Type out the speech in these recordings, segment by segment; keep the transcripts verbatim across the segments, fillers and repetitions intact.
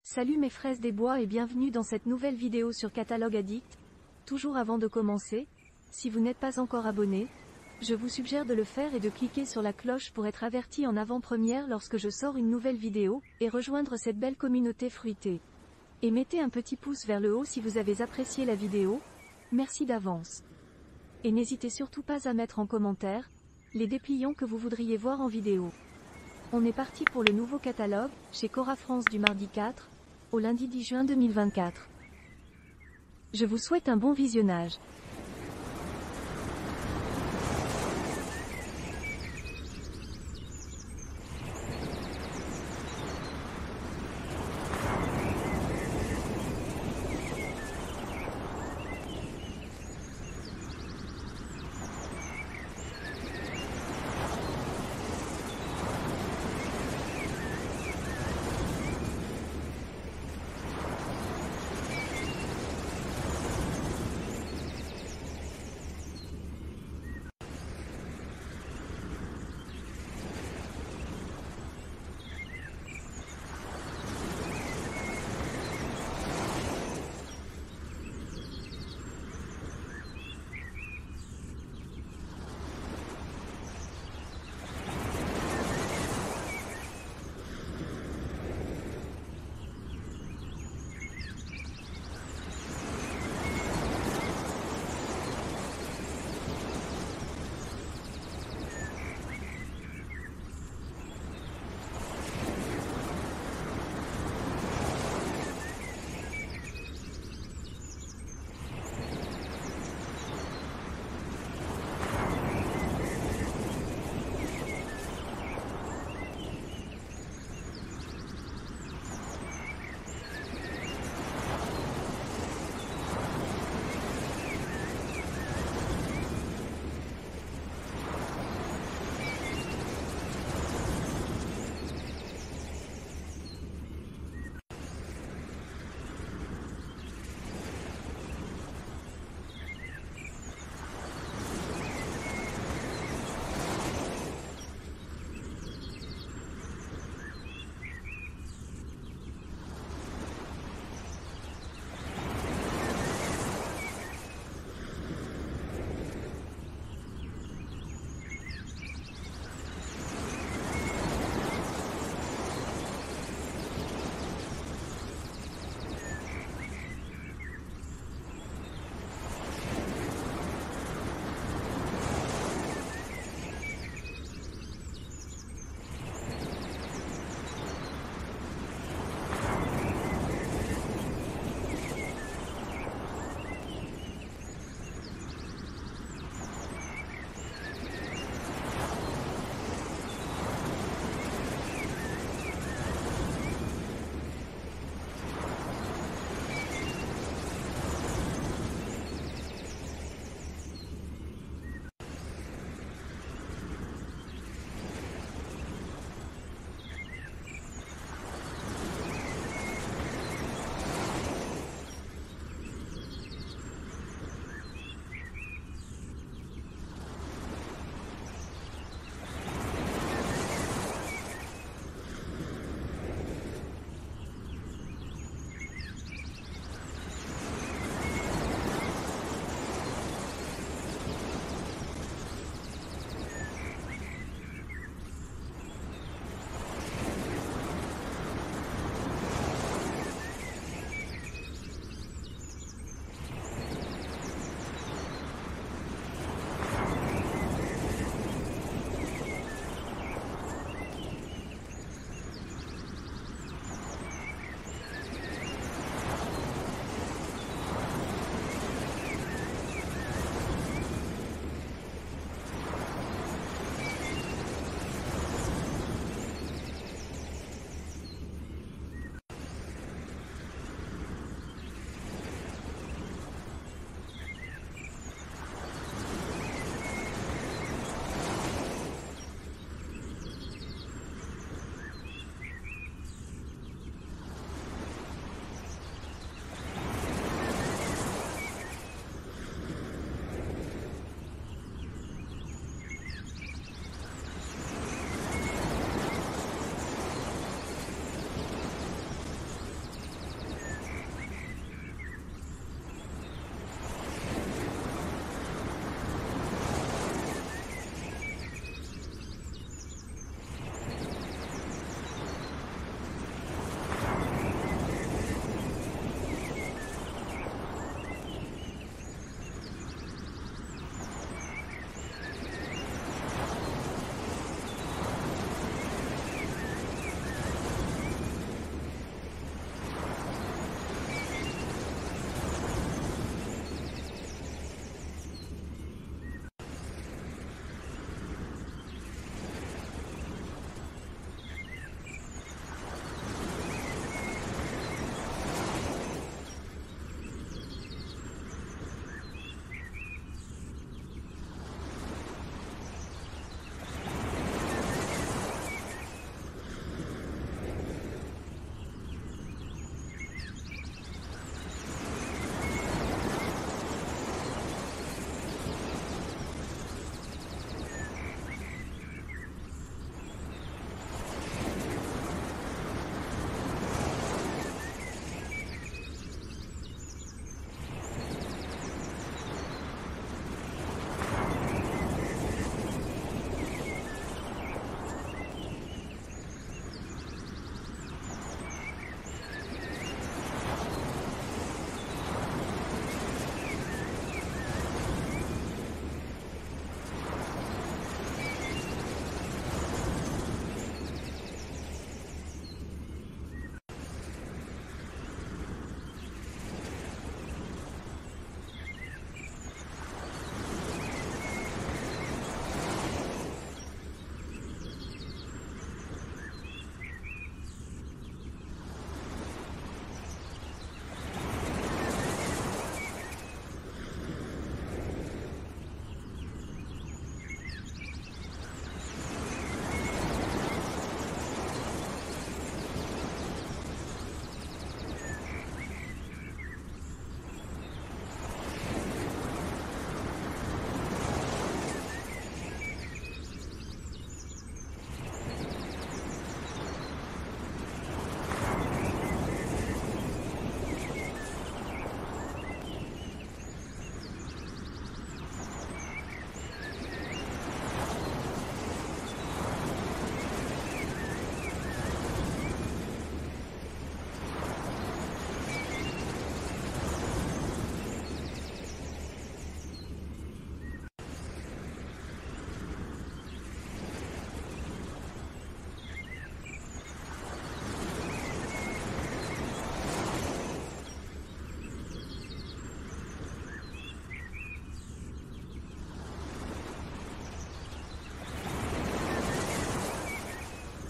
Salut mes fraises des bois et bienvenue dans cette nouvelle vidéo sur Catalogue Addict. Toujours avant de commencer, si vous n'êtes pas encore abonné, je vous suggère de le faire et de cliquer sur la cloche pour être averti en avant-première lorsque je sors une nouvelle vidéo, et rejoindre cette belle communauté fruitée. Et mettez un petit pouce vers le haut si vous avez apprécié la vidéo, merci d'avance. Et n'hésitez surtout pas à mettre en commentaire les dépliants que vous voudriez voir en vidéo. On est parti pour le nouveau catalogue, chez Cora France du mardi quatre au lundi dix juin deux mille vingt-quatre. Je vous souhaite un bon visionnage.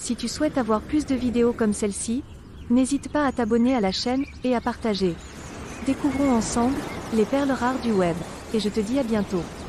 Si tu souhaites avoir plus de vidéos comme celle-ci, n'hésite pas à t'abonner à la chaîne, et à partager. Découvrons ensemble, les perles rares du web. Et je te dis à bientôt.